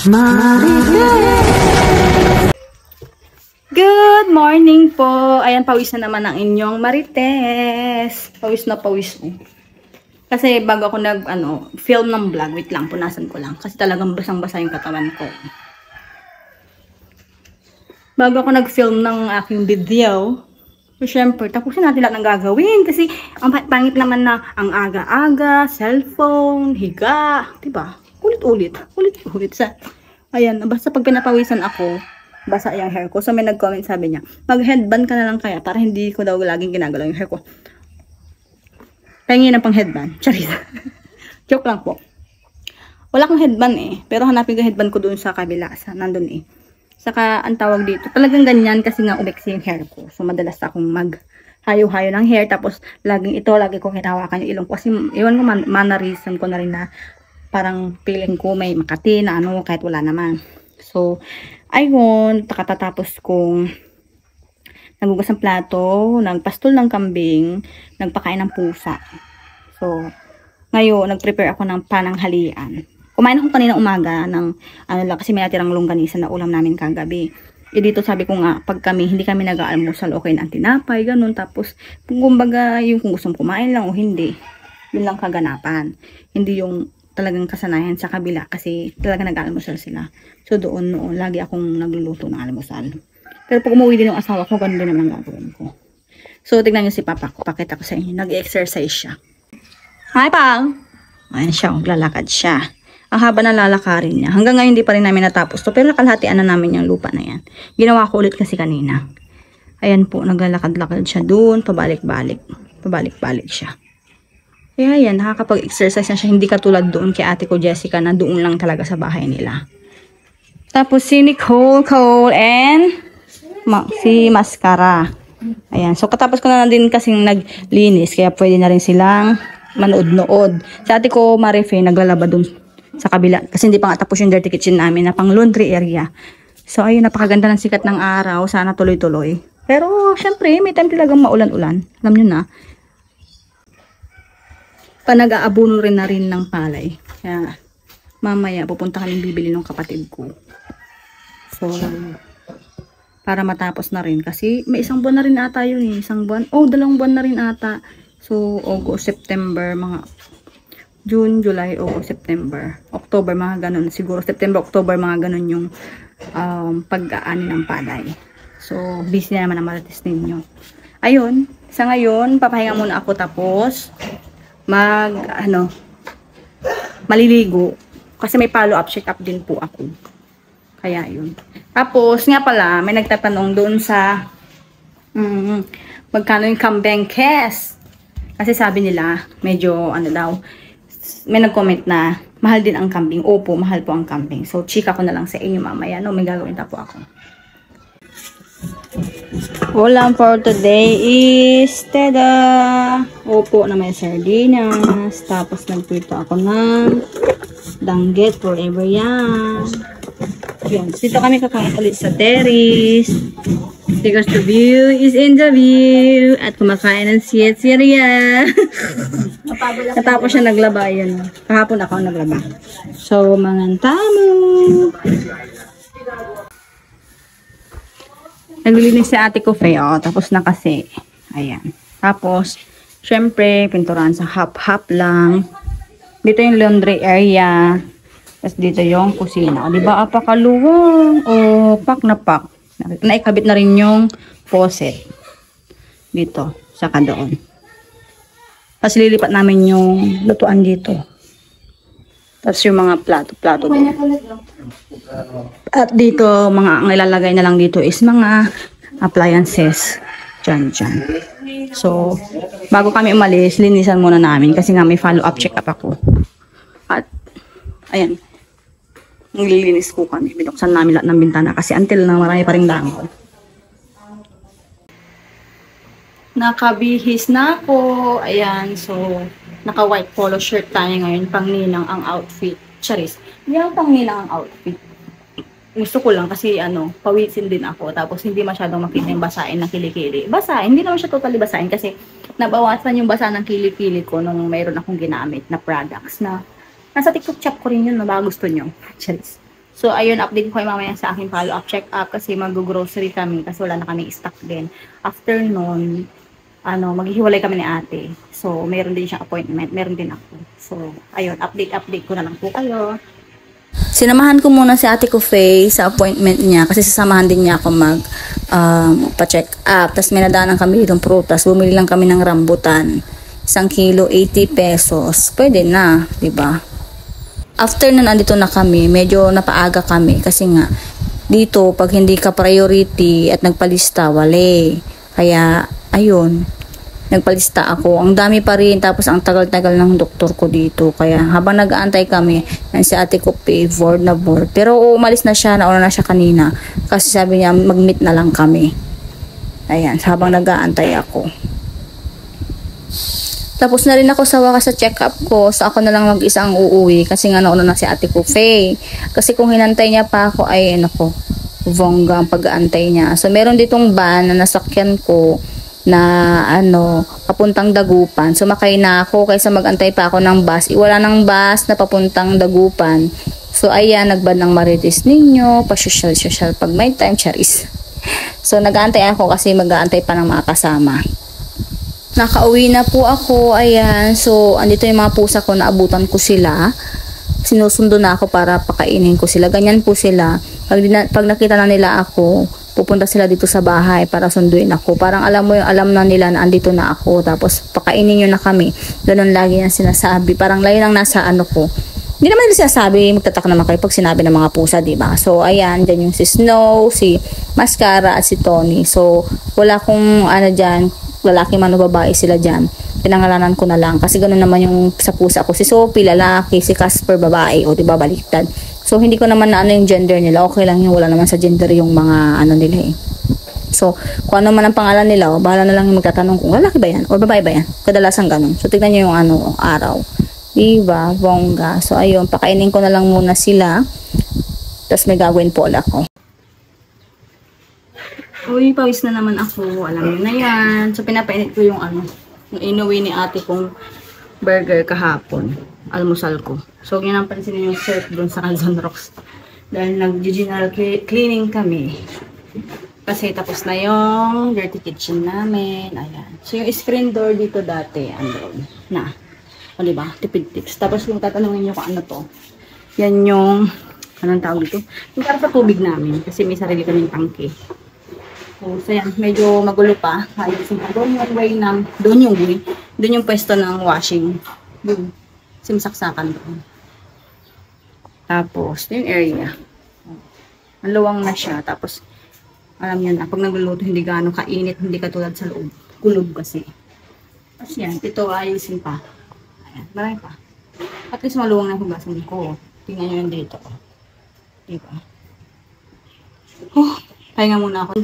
Marites! Good morning po! Ayan, pawis na naman ang inyong Marites. Pawis na pawis po. Kasi bago ako film ng vlog, wait lang, punasan ko lang. Kasi talagang basang-basa yung katawan ko. Bago ako nag-film ng aking video, so syempre, tapusin natin lahat ng gagawin. Kasi ang pangit naman na ang aga-aga, cellphone, higa, diba? Ulit-ulit sa... Ayan, basta pag pinapawisan ako, basa yung hair ko. So may nag-comment, sabi niya, mag-headband ka na lang kaya para hindi ko daw laging ginagalaw yung hair ko. Pahingin na pang headband. Charis. Joke lang po. Wala akong headband eh. Pero hanapin ko headband ko doon sa kabila. Nandun eh. Saka ang tawag dito, talagang ganyan kasi nga umeksi yung hair ko. So madalas akong mag-hayo-hayo ng hair. Tapos lagi ko hinawakan yung ilong ko. Kasi iwan ko mannerism ko na rin na parang feeling ko may makati na kahit wala naman. So, ayun, katatapos kong nagugas ng plato, nagpastol ng kambing, nagpakain ng pusa. So, ngayon, nagprepare ako ng pananghalian. Kumain ako kanina umaga ng kasi may natirang longganisa na ulam namin kagabi. Dito sabi ko nga, pag hindi kami nag-aalmusal, okay na ang tinapay, ganun. Tapos, kumbaga, yung kung gustong kumain lang o hindi, yun lang kaganapan. Hindi yung talagang kasanayan sa kabila kasi talaga nag-almusal sila. So noon, lagi akong nagluluto ng almusal. Pero pag umuwi din yung asawa ko, ganun din naman gagawin ko. So tignan nyo si Papa ko, pakita ko sa inyo, nag-exercise siya. Hi Pang! Ayan siya, maglalakad siya. Ang haba na lalakarin niya. Hanggang ngayon hindi pa rin namin natapos to, pero nakalhatian na namin yung lupa na yan. Ginawa ko ulit kasi kanina. Ayan po, naglalakad-lakad siya doon, pabalik-balik siya. Kaya yan, nakakapag-exercise na siya. Hindi katulad doon kay ate ko Jessica na doon lang talaga sa bahay nila. Tapos si Nicole and si Mascara. Ayan. So katapos ko na din kasing naglinis. Kaya pwede na rin silang manood-nood. Si ate ko Marife naglalaba doon sa kabila. Kasi hindi pa nga tapos yung dirty kitchen namin na pang laundry area. So ayun, napakaganda ng sikat ng araw. Sana tuloy-tuloy. Pero syempre, may time talagang maulan-ulan. Alam nyo na. Nag-aabono rin na rin ng palay. Kaya, mamaya, pupunta kami bibili ng kapatid ko. So, para matapos na rin. Kasi, may isang buwan na rin ata yun eh. Isang buwan. Oh, 2 buwan na rin ata. So, August, September, mga June, July, August, September. October, mga ganun. Siguro, September, October, mga ganun yung pag-aani ng palay. So, busy na naman ang Marites ninyo. Ayun. Sa ngayon, papahinga muna ako tapos maliligo kasi may follow-up check-up din po ako. Kaya yun. Tapos nga pala, may nagtatanong doon sa magkano yung kambing kes. Kasi sabi nila, medyo may nag-comment na mahal din ang kambing. Opo, mahal po ang kambing. So, chika ko na lang sa inyo mamaya. May gagawin pa po ako. Ulam for today is opo na may sardinas. Tapos nagprito ako ng danggit forever yan. Dito kami kakain ulit sa terrace. Because the view is in the view. At kumakain ng siyet-sirya. Katapos siya naglaba yun. Kahapon ako naglaba. So, mangantamo. Naglilinis si ate ko, Faye. Tapos na kasi. Ayan. Tapos, syempre, pinturan sa hap-hap lang. Dito yung laundry area. Tapos dito yung kusina. Diba, apakaluwang. Pak na pak. Naikabit na rin yung faucet. Dito, saka doon. Tapos lilipat namin yung lutuan dito. Tapos yung mga plato doon. At dito, ang ilalagay na lang dito is mga appliances. Dyan. So, bago kami umalis, linisan muna namin kasi nga may follow-up check-up ako. At, ayan. Nililinis ko kami. Binuksan namin lahat ng bintana kasi until na marami pa rin damo. Nakabihis na ako. Ayan, so, naka-white polo shirt tayo ngayon. Pangninang ang outfit. Charis. Hindi ako pangninang ang outfit. Gusto ko lang kasi pawisin din ako. Tapos hindi masyadong makita yung basain ng kilikili. Basain, hindi naman siya totally basain kasi nabawasan yung basa ng kilikili ko nung mayroon akong ginamit na products na nasa TikTok shop ko rin yun na baka gusto nyo. Charis. So, ayun, update ko kayo mamaya sa aking follow-up check-up kasi mag-grocery kami kasi wala na kami stock din. After nun, maghihiwalay kami ni ate. So, meron din siyang appointment. Meron din ako. So, ayun, update ko na lang po kayo. Sinamahan ko muna si ate ko Faye sa appointment niya kasi sasamahan din niya ako pa-check up. Tapos may nadaanan kami ditong prutas. Bumili lang kami ng rambutan. 1 kilo, 80 pesos. Pwede na, diba? After na nandito na kami, medyo napaaga kami kasi nga dito pag hindi ka priority at nagpalista, wale. Kaya ayun, nagpalista ako. Ang dami pa rin tapos ang tagal-tagal ng doktor ko dito. Kaya habang nag-aantay kami, si ate ko bored na bored. Pero umalis na siya, nauna na siya kanina kasi sabi niya mag-meet na lang kami. Ayan, habang nag-aantay ako. Tapos na rin ako sa wakas sa check-up ko. So, ako na lang mag-isa ang uuwi. Kasi nga nauna na si ate ko, Faye. Kasi kung hinantay niya pa ako, ay, bongga ang pag-aantay niya. So, meron ditong van na nasakyan ko na, papuntang Dagupan. So, makay na ako kaysa mag-antay pa ako ng bus. Iwala ng bus na papuntang Dagupan. So, ayan, nagban ng marites ninyo. Pa-social pag may time, charis. So, nag-aantay ako kasi mag-aantay pa ng mga kasama. Nakauwi na po ako, ayan. So, andito yung mga pusa ko, naabutan ko sila. Sinusundo na ako para pakainin ko sila. Ganyan po sila. Pag nakita na nila ako, pupunta sila dito sa bahay para sunduin ako. Parang alam na nila na andito na ako. Tapos, pakainin nyo na kami. Ganun lagi yung sinasabi. Parang layo lang nasa ko. Hindi naman nila sinasabi, magtatak naman kayo pag sinabi ng mga pusa, diba? So, ayan, dyan yung si Snow, si Mascara, at si Tony. So, wala kong, dyan, lalaki man o babae sila dyan. Pinangalanan ko na lang. Kasi ganoon naman yung sa pusa ko. Si Sophie, lalaki. Si Casper, babae. O, diba, baliktad. So, hindi ko naman na yung gender nila. Okay lang yun. Wala naman sa gender yung mga nila eh. So, kung ano man ang pangalan nila, bahala na lang yung magtatanong kung lalaki ba yan o babae ba yan. Kadalasan ganun. So, tignan nyo yung araw. Diba? Bongga. So, ayun. Pakainin ko na lang muna sila. Tapos may gagawin po ulit ako. Uy, pawis na naman ako. Alam niyo na yan. So, pinapainit ko yung yung inuwi ni ate kong burger kahapon. Almusal ko. So, huwag nyo nang pansinin yung surf doon sa Calzone Rocks. Dahil nag-general cleaning kami. Kasi tapos na yung dirty kitchen namin. Ayan. So, yung screen door dito dati, andun na. O, diba? Tipid tips. Tapos, kung tatanungin nyo kung ano to, yan yung, anong tawag dito? Yung para sa tubig namin. Kasi may sarili kaming tangke. So, yan, medyo magulo pa. Ayusin ko. Doon yung way doon yung pwesto ng washing. Doon. Simsaksakan doon. Tapos, yung area. Maluwang na siya. Tapos, alam nyo na, pag nagluluto, hindi gaano kainit, hindi katulad sa loob. Kulob kasi. Tapos yan, ito ayusin pa. Ayan, marami pa. At least maluwang na hugasan ko. Tingnan nyo yun dito. Diba? Pahinga muna ako.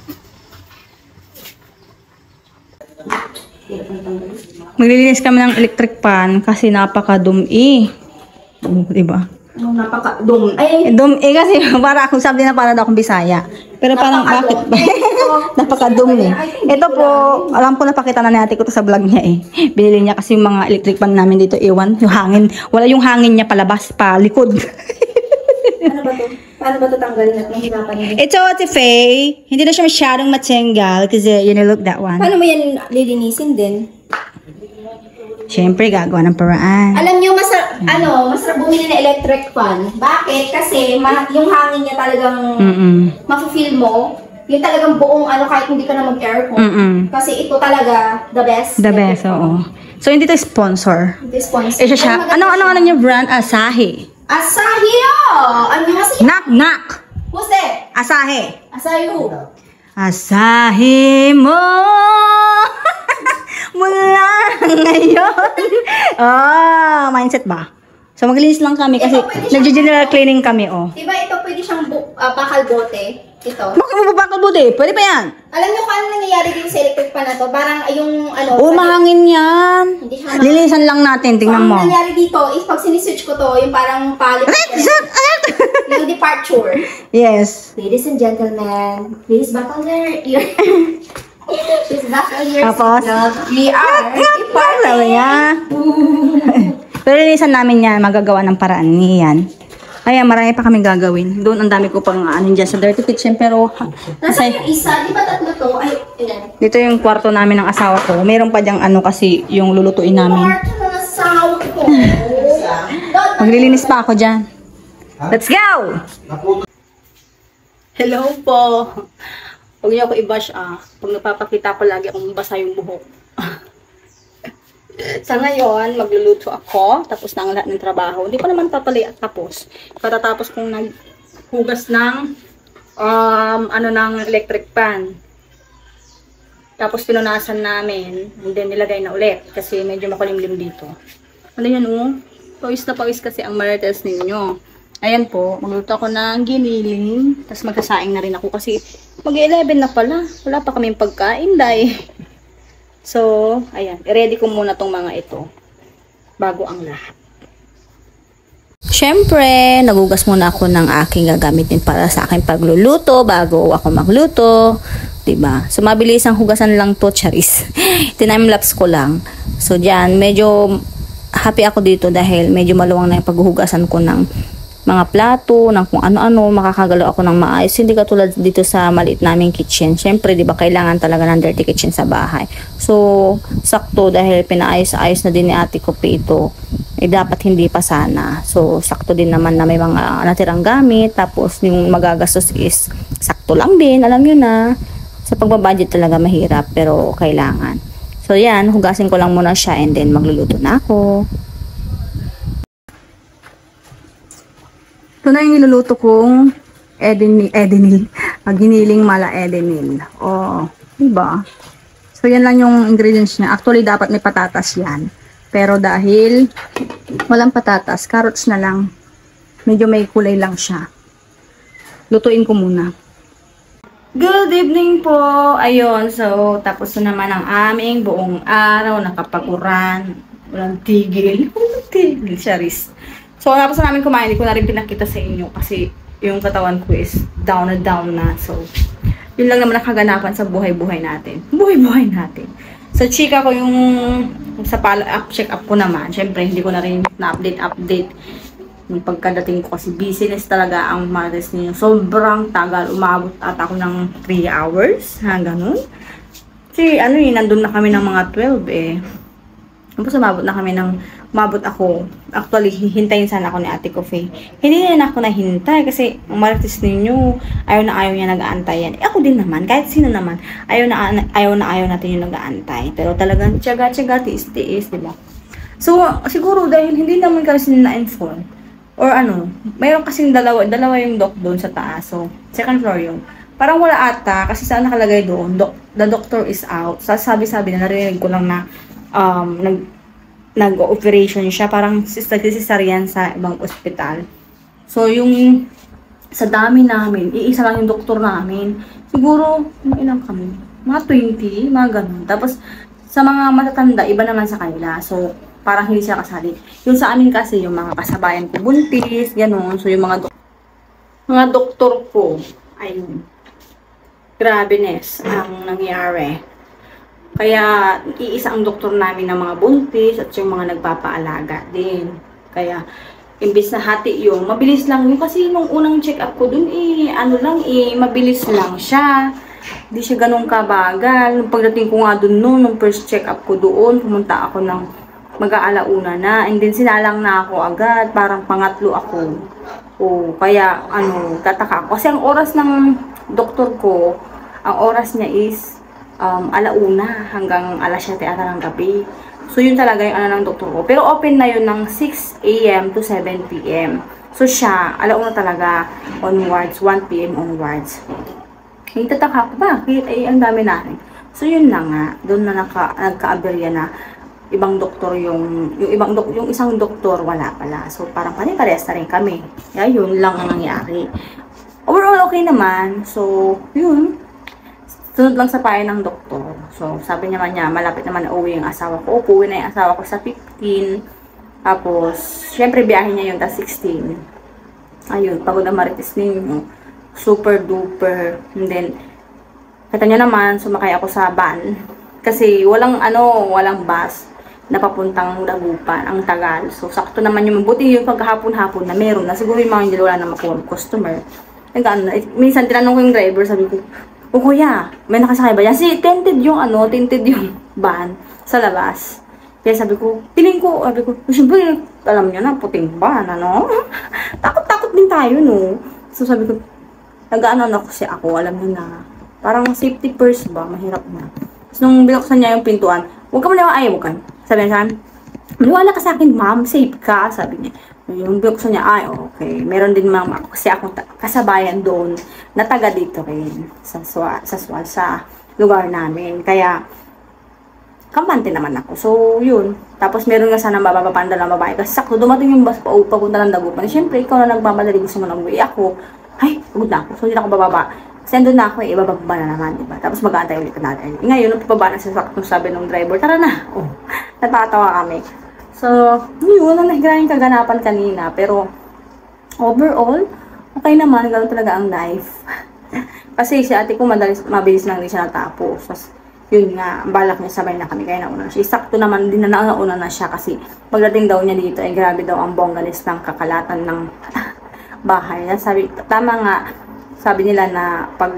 Maglilinis kami ng electric pan kasi napaka-dumi. Diba? Napaka-dumi. Dumi kasi para akong sabi na para daw akong Bisaya. Pero parang bakit ba? Napaka-dumi. Ito po, alam ko napakita na ni ate ko to sa vlog niya eh. Binili niya kasi yung mga electric pan namin dito iwan. Yung hangin. Wala yung hangin niya palabas, pa likod. Ano ba to? Paano ba ito tanggalin at mahirapan niya? Ito, Ate Faye, hindi na siya masyadong matenggal kasi look that one. Paano mo yan lilinisin din? Siyempre, gagawa ng paraan. Alam niyo, masarap bumili na electric fan. Bakit? Kasi yung hangin niya talagang mafe-feel mo. Yung talagang buong kahit hindi ka na mag-aircon. Kasi ito talaga, the best. The best, oo. So, hindi ito sponsor. Hindi sponsor. Siya. Ano niya brand? Asahi. Asahi! Ano yung Asahi? Knock! Who's that? Asahi. Asahi who? Asahi mo mula ngayon. Mindset ba? So, maglinis lang kami kasi nag-general cleaning kami, Diba ito pwede siyang bakal bote? Ito. Bakit mo ba bakal bote? Pwede pa yan? Alam niyo kung ano nangyayari dito sa electric pan na to? Parang yung mahangin yan. Hindi siya linisan lang natin, tingnan mo. Ang nangyari dito is pag siniswitch ko to, yung parang palit. Yung departure. Yes. Ladies and gentlemen, please buckle your ear. Please buckle your Tapos? seatbelt. We are departing. Pero linisan namin yan, magagawa ng paraan niyan. Ayan, marami pa kaming gagawin. Doon ang dami ko pang ano dyan sa dirty kitchen. Pero, Nasaan yung isa? Di ba tatlo to? Ay, ilan? dito yung kwarto namin ng asawa ko. Meron pa dyang ano kasi yung lulutuin namin. Kwarto ng asawa ko. Maglilinis pa ako dyan. Let's go! Hello po. Huwag niyo ako i-bash Pag napapakita ko lagi akong basa yung buhok. Sa ngayon, magluluto ako. Tapos na ang lahat ng trabaho. Hindi pa naman totally tapos. Katatapos kong naghugas ng ng electric pan. Tapos pinunasan namin. And then nilagay na ulit. Kasi medyo makulimlim dito. Ano yan pawis na pawis kasi ang marites ninyo. Ayan po, magluto ako ng giniling. Tapos magsasaing na rin ako kasi mag-11 na pala. Wala pa kaming pagkain, day. So, ayan. I-ready ko muna tong mga ito. Bago ang lahat. Siyempre, nagugas muna ako ng aking gagamitin para sa aking pagluluto bago ako magluto. Diba? So, mabilis ang hugasan lang to, charis. Time-lapse ko lang. So, dyan, medyo happy ako dito dahil medyo maluwang na yung paghuhugasan ko ng mga plato, ng kung ano-ano, makakagalaw ako ng maayos. Hindi katulad dito sa maliit naming kitchen. Siyempre, di ba, kailangan talaga ng dirty kitchen sa bahay. So, sakto dahil pinaayos-ayos na din ni Ate Kopi ito. Dapat hindi pa sana. So, sakto din naman na may mga natirang gamit. Tapos, yung magagastos is sakto lang din. Alam nyo na, sa pagbabudget talaga mahirap, pero kailangan. So, yan, hugasin ko lang muna siya and then magluluto na ako. Ito na yung niluluto kong giniling mala edenil. Oh, diba? So, yan lang yung ingredients niya. Actually, dapat may patatas yan. Pero dahil walang patatas, carrots na lang. Medyo may kulay lang siya. Lutuin ko muna. Good evening po! Ayun, so, tapos na naman ang aming buong araw. Nakapaguran. Walang tigil. Walang tigil, charis. So, tapos na namin kumain, hindi ko na rin pinakita sa inyo kasi yung katawan ko is down na. So, yun lang naman nakaganapan sa buhay-buhay natin. Buhay-buhay natin. So, chika ko yung sa follow-up, check-up ko naman. Siyempre, hindi ko na rin na-update. Yung pagkadating ko kasi business talaga ang matters niyo. Sobrang tagal. Umabot ata ako ng 3 hours. Ganun. Kasi, nandun na kami ng mga 12 Tapos umabot ako. Actually, hintayin sana ako ni Ate Kofi. Hindi na ako nahintay kasi ang marites ninyo, ayaw niya nag-aantay yan. Ako din naman, kahit sino naman, ayaw natin yung nag-aantay. Pero talagang tiyaga, tiis-tiis, diba? So, siguro dahil hindi naman kasi na-inform, or mayroon kasing dalawa yung doc doon sa taas. So, second floor yun. Parang wala ata, kasi saan nakalagay doon, the doctor is out. Sabi-sabi na narinig ko lang na, nag-operation siya, parang cesarean sa ibang ospital. So, yung sa dami namin, iisa lang yung doktor namin. Siguro, ilang kami? Mga 20, mga ganun. Tapos, sa mga matatanda, iba naman sa kanila. So, parang hindi siya kasali. Yung sa amin kasi, yung mga kasabayan ko, buntis, ganun. So, yung mga doktor ko, ayun, grabeness ang nangyari. Kaya, iisa ang doktor namin ng mga buntis at yung mga nagpapaalaga din. Kaya, imbis na hati yung, mabilis lang yung, kasi nung unang check-up ko dun, mabilis lang siya. Hindi siya ganun kabagal. Nung pagdating ko nga dun nung first check-up ko doon, pumunta ako ng mag-aalauna na. And then, sinalang na ako agad. Parang pangatlo ako. Kaya, tataka ako. Kasi ang oras ng doktor ko, ang oras niya is, alauna hanggang alas 7 ata ng gabi. So, yun talaga yung ng doktor ko. Pero open na yun ng 6 AM to 7 PM. So, siya, alauna talaga onwards, 1 PM onwards. Tataka ko, bakit? Ang dami na rin. So, yun na nga. Doon na nagka-aberya na ibang doktor yung isang doktor wala pala. So, parang pare-parehas na rin kami. Kaya, yun lang ang nangyari. Overall, okay naman. So, yun. Sunod lang sa payo ng doktor. So, sabi naman niya, malapit naman na uwi yung asawa ko. Uwi na yung asawa ko sa 15. Tapos, syempre, biyahe niya yung 16. Ayun, pagod ang marites ninyo. Super duper. And then, kita niyo naman, sumakay ako sa van. Kasi, walang bus. na papuntang Dagupan, ang tagal. So, sakto naman yung mabuti yung pagkahapon-hapon na meron na. Siguro yung mga hindi wala na makuha customer. Nag-ano na, minsan tinanong ko yung driver, sabi ko, "O kuya, may nakasakay ba yan?" Kasi tinted yung van sa labas. Kaya sabi ko, sabi ko, siyempre, alam niyo na, puting van, ano? Takot-takot din tayo, no? So, sabi ko, nag-ano na kasi ako, alam niyo na, parang safety first ba, mahirap na. So, nung binuksan niya yung pintuan, huwag ka maniwala, ayaw ka. Sabi niya, maniwala ka sa akin, ma'am, safe ka, sabi niya. Yung binuksan niya, ay, okay. Meron din ma'am ako, kasi akong kasabayan doon, na taga dito rin, sa lugar namin. Kaya, kampante naman ako. So, yun. Tapos, meron nga sana mababapanda ng babae. Kasi sakto, dumating yung bus papunta ng Dagupan. Siyempre, ikaw na nagmamadali, gusto mo nang uwi. Ako, ay, pagod na ako. So, hindi na ako bababa. Kasi andun na ako, ibababa na naman, diba? Tapos mag-aantay ulit natin. Ngayon, nung pababa na sa sakto, sabi ng driver, tara na. Oh, natatawa kami. So, yun, ang nahigraing kaganapan kanina. Pero, overall, okay naman. Gano'n talaga ang life. Kasi si ate ko, mabilis lang din siya natapos. Tapos, yun nga, balak niya sabay na kami. Kaya nauna siya. Sakto naman, din na nauna na siya. Kasi, pagdating daw niya dito, ay grabe daw ang bonggalis ng kakalatan ng bahay. Sabi, tama nga, sabi nila na pag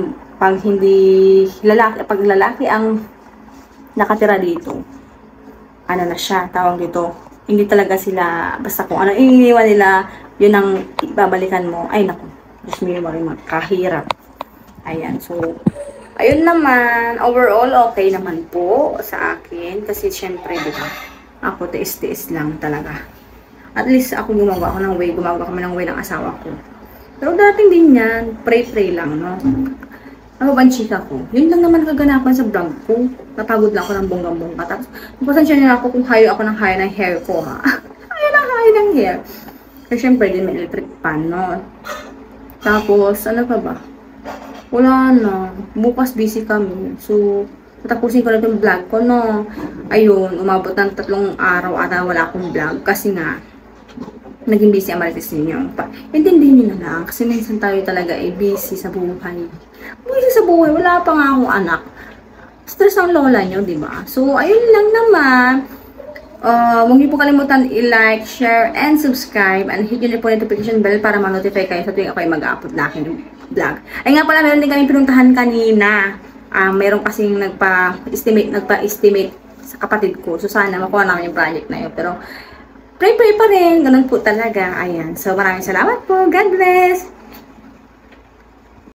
lalaki ang nakatira dito, ano na siya, tawag dito, hindi talaga sila, basta kung ano iniiwan nila, yun ang babalikan mo. Ay, naku, Diyos mo yung kahirap. Ayan, so, ayun naman, overall, okay naman po sa akin, kasi syempre, diba, ako tiis-tiis lang talaga. At least, ako gumagawa kami ng way ng asawa ko. Pero dating din yan, pray-pray lang, no? Ano ba ang chika ko? Yun lang naman kaganapan sa vlog ko. Napagod lang ako ng bonggang-bongga. Tapos, pasensya niyo ako kung hayo ako ng hayo ng hair ko, ha? hayo ng hair. Kasi syempre, din may electric pan, no? Tapos, ano pa ba? Wala na. Bukas busy kami. So, tatapusin ko na itong vlog ko, no? Ayun, umabot ng 3 araw ata wala akong vlog. Kasi nga, naging busy ang marites ninyo. Intindihin nyo na lang. Kasi minsan tayo talaga ay busy sa buhay. Busy sa buhay. Wala pa nga akong anak. Stress ang lola nyo, diba? So, ayun lang naman. Huwag niyo po kalimutan i-like, share, and subscribe. And hit nyo na po notification bell para ma-notify kayo sa tuwing ako ay mag-upload na aking vlog. Ay nga pala, meron din kami pinuntahan kanina. Meron kasing nagpa-estimate sa kapatid ko. So, sana makuha namin yung project na yun. Pero, pray pa rin. Ganun po talaga. Ayan. So, maraming salamat po. God bless!